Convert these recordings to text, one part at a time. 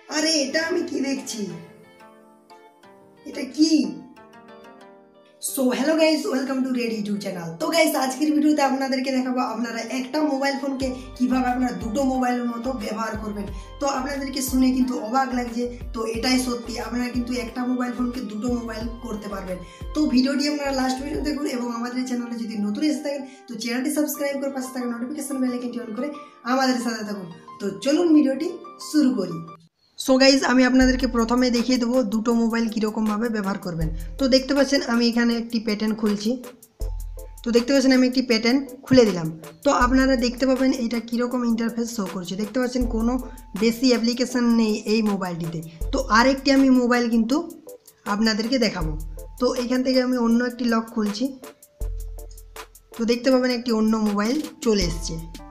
আরে এটা আমি কি দেখছি, এটা কি? So hello guys, welcome to red YouTube channel. তো গাইস আজকের ভিডিওতে আপনাদেরকে দেখাবো আপনারা একটা মোবাইল ফোনকে কিভাবে আপনারা দুটো মোবাইলের মতো ব্যবহার করবেন। তো আপনাদেরকে শুনে কিন্তু অবাক লাগছে, তো এটাই সত্যি, আপনারা কিন্তু একটা মোবাইল ফোনকে দুটো মোবাইল করতে পারবেন। তো ভিডিওটি আপনারা লাস্ট পর্যন্ত দেখুন এবং আমাদের চ্যানেলে যদি নতুন এসে থাকেন তো চ্যানেলটি সাবস্ক্রাইব করে পাশে থাকা নোটিফিকেশন বেল আইকনটি অন করে আমাদের সাথে থাকুন। তো চলুন ভিডিওটি শুরু করি। সো গাইজ আমি আপনাদেরকে প্রথমে দেখিয়ে দেবো দুটো মোবাইল কীরকমভাবে ব্যবহার করবেন। তো দেখতে পাচ্ছেন আমি এখানে একটি প্যাটার্ন খুলছি। তো দেখতে পাচ্ছেন আমি একটি প্যাটার্ন খুলে দিলাম। তো আপনারা দেখতে পাবেন এটা কীরকম ইন্টারফেস শো করছে। দেখতে পাচ্ছেন কোনো বেশি অ্যাপ্লিকেশান নেই এই মোবাইলটিতে। তো আরেকটি আমি মোবাইল কিন্তু আপনাদেরকে দেখাবো। তো এখান থেকে আমি অন্য একটি লক খুলছি। তো দেখতে পাবেন একটি অন্য মোবাইল চলে এসছে।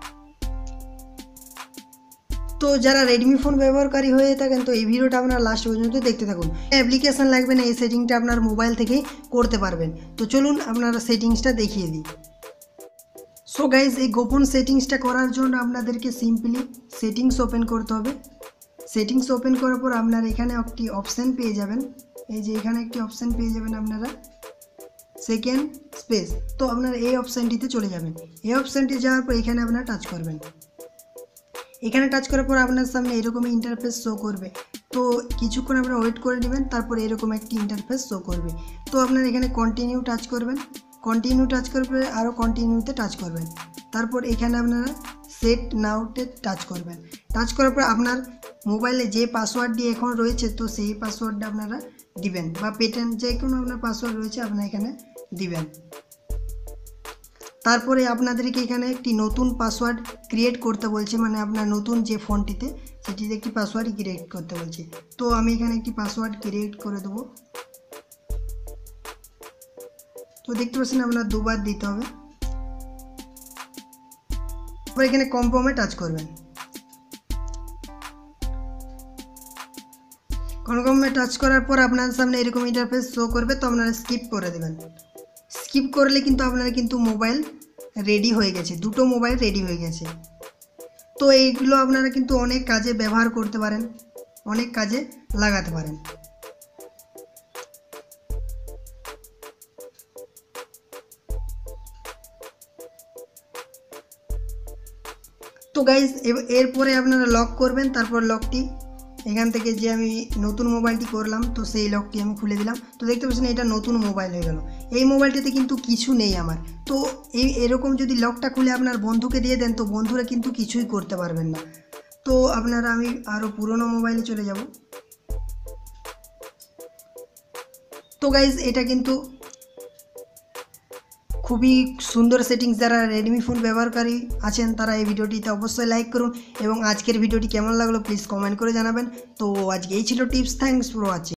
তো যারা রেডমি ফোন ব্যবহারকারী হয়ে থাকেন তো এই ভিডিওটা আপনারা লাস্ট পর্যন্ত দেখতে থাকুন। অ্যাপ্লিকেশান লাগবে না, এই সেটিংটা আপনার মোবাইল থেকেই করতে পারবেন। তো চলুন আপনারা সেটিংসটা দেখিয়ে দিই। সো গাইজ এই গোপন সেটিংসটা করার জন্য আপনাদেরকে সিম্পলি সেটিংস ওপেন করতে হবে। সেটিংস ওপেন করার পর আপনারা এখানে একটি অপশান পেয়ে যাবেন। এই যে এখানে একটি অপশান পেয়ে যাবেন আপনারা, সেকেন্ড স্পেস। তো আপনারা এই অপশানটিতে চলে যাবেন। এই অপশানটি যাওয়ার পর এখানে আপনারা টাচ করবেন। এখানে টাচ করার পর আপনার সামনে এরকমই ইন্টারফেস শো করবে। তো কিছুক্ষণ আপনারা ওয়েট করে নেবেন, তারপর এরকম একটি ইন্টারফেস শো করবে। তো আপনারা এখানে কন্টিনিউ টাচ করবেন। কন্টিনিউ টাচ করার পরে আরও কন্টিনিউতে টাচ করবেন। তারপর এখানে আপনারা সেট নাওতে টাচ করবেন। টাচ করার পর আপনার মোবাইলে যে পাসওয়ার্ডটি এখন রয়েছে তো সেই পাসওয়ার্ডটা আপনারা দিবেন, বা প্যাটার্ন যে কোনো আপনার পাসওয়ার্ড রয়েছে আপনারা এখানে দিবেন। তারপরে আপনাদেরকে এখানে একটি নতুন পাসওয়ার্ড ক্রিয়েট করতে বলছে, মানে আপনার নতুন যে ফোনটিতে সেটিতে একটি পাসওয়ার্ড ক্রিয়েট করতে বলছে। তো আমি এখানে একটি পাসওয়ার্ড ক্রিয়েট করে দেবো। তো দেখতে পাচ্ছেন আপনার দুবার দিতে হবে। তারপর এখানে কনফার্মে টাচ করবেন। কনফার্মে টাচ করার পর আপনার সামনে এরকম ইন্টারফেস শো করবে। তো আপনারা স্কিপ করে দেবেন। স্কিপ করলে কিন্তু আপনারা কিন্তু মোবাইল রেডি হয়ে গেছে, দুটো মোবাইল রেডি হয়ে গেছে। তো এইগুলো আপনারা কিন্তু অনেক কাজে ব্যবহার করতে পারেন, অনেক কাজে লাগাতে পারেন। তো গাইজ এরপরে আপনারা লক করবেন। তারপর লকটি এখান থেকে যে আমি নতুন মোবাইলটি করলাম তো সেই লকটি আমি খুলে দিলাম। তো দেখতে পাচ্ছেন এটা নতুন মোবাইল হয়ে গেল। এই মোবাইলটিতে কিন্তু কিছু নেই আমার। তো এরকম যদি লকটা খুলে আপনার বন্ধুকে দিয়ে দেন তো বন্ধুরা কিন্তু কিছুই করতে পারবেন না। তো আপনারা আমি আরও পুরনো মোবাইলে চলে যাব। তো গাইজ এটা কিন্তু খুবই সুন্দর সেটিংস। যারা রেডমি ফোন ব্যবহারকারী আছেন তারা এই ভিডিওটিতে অবশ্যই লাইক করুন এবং আজকের ভিডিওটি কেমন লাগলো প্লিজ কমেন্ট করে জানাবেন। তো আজকে এই ছিল টিপস। Thanks for watching.